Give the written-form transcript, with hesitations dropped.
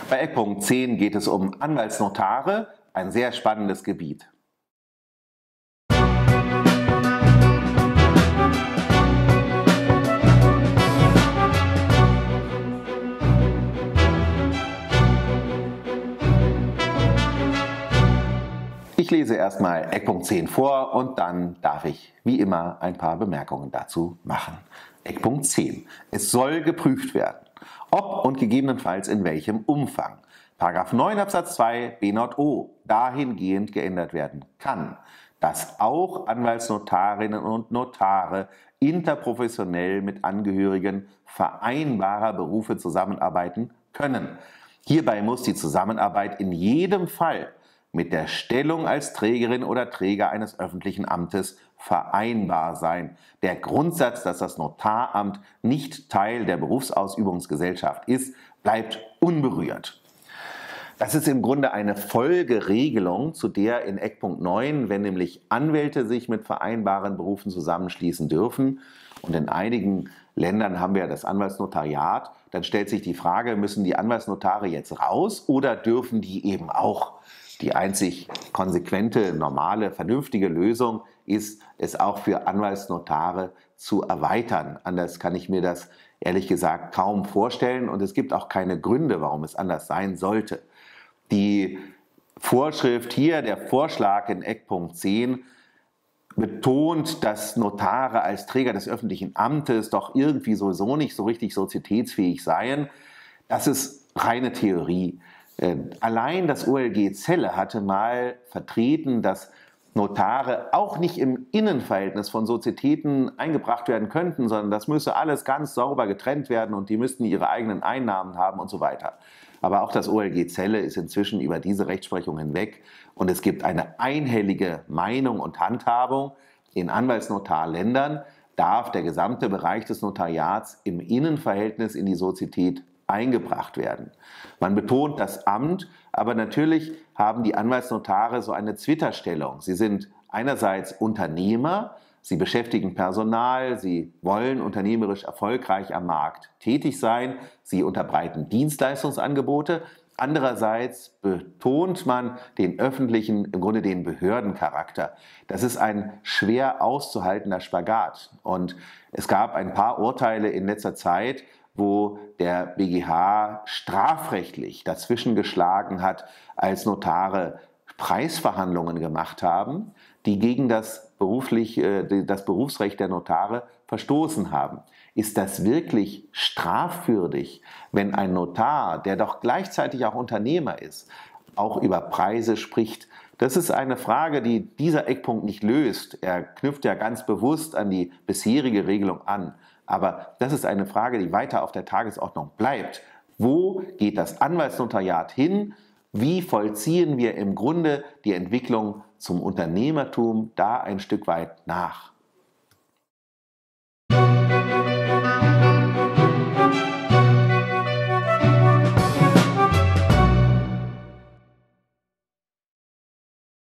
Bei Eckpunkt 10 geht es um Anwaltsnotare, ein sehr spannendes Gebiet. Ich lese erstmal Eckpunkt 10 vor und dann darf ich wie immer ein paar Bemerkungen dazu machen. Eckpunkt 10. Es soll geprüft werden, ob und gegebenenfalls in welchem Umfang § 9 Absatz 2 B-Not-O dahingehend geändert werden kann, dass auch Anwaltsnotarinnen und Notare interprofessionell mit Angehörigen vereinbarer Berufe zusammenarbeiten können. Hierbei muss die Zusammenarbeit in jedem Fall mit der Stellung als Trägerin oder Träger eines öffentlichen Amtes vereinbar sein. Der Grundsatz, dass das Notaramt nicht Teil der Berufsausübungsgesellschaft ist, bleibt unberührt. Das ist im Grunde eine Folgeregelung zu der in Eckpunkt 9, wenn nämlich Anwälte sich mit vereinbaren Berufen zusammenschließen dürfen. Und in einigen Ländern haben wir das Anwaltsnotariat. Dann stellt sich die Frage, müssen die Anwaltsnotare jetzt raus oder dürfen die eben auch? Die einzig konsequente, normale, vernünftige Lösung ist, es auch für Anwaltsnotare zu erweitern. Anders kann ich mir das ehrlich gesagt kaum vorstellen und es gibt auch keine Gründe, warum es anders sein sollte. Die Vorschrift hier, der Vorschlag in Eckpunkt 10, betont, dass Notare als Träger des öffentlichen Amtes doch irgendwie sowieso nicht so richtig sozietätsfähig seien. Das ist reine Theorie. Allein das OLG Celle hatte mal vertreten, dass Notare auch nicht im Innenverhältnis von Sozietäten eingebracht werden könnten, sondern das müsse alles ganz sauber getrennt werden und die müssten ihre eigenen Einnahmen haben und so weiter. Aber auch das OLG Celle ist inzwischen über diese Rechtsprechung hinweg und es gibt eine einhellige Meinung und Handhabung. In Anwaltsnotarländern darf der gesamte Bereich des Notariats im Innenverhältnis in die Sozietät eingebracht werden. Man betont das Amt, aber natürlich haben die Anwaltsnotare so eine Zwitterstellung. Sie sind einerseits Unternehmer, sie beschäftigen Personal, sie wollen unternehmerisch erfolgreich am Markt tätig sein, sie unterbreiten Dienstleistungsangebote. Andererseits betont man den öffentlichen, im Grunde den Behördencharakter. Das ist ein schwer auszuhaltender Spagat. Und es gab ein paar Urteile in letzter Zeit, wo der BGH strafrechtlich dazwischen geschlagen hat, als Notare Preisverhandlungen gemacht haben, die gegen das Berufsrecht der Notare verstoßen haben. Ist das wirklich strafwürdig, wenn ein Notar, der doch gleichzeitig auch Unternehmer ist, auch über Preise spricht? Das ist eine Frage, die dieser Eckpunkt nicht löst. Er knüpft ja ganz bewusst an die bisherige Regelung an. Aber das ist eine Frage, die weiter auf der Tagesordnung bleibt. Wo geht das Anwaltsnotariat hin? Wie vollziehen wir im Grunde die Entwicklung zum Unternehmertum da ein Stück weit nach?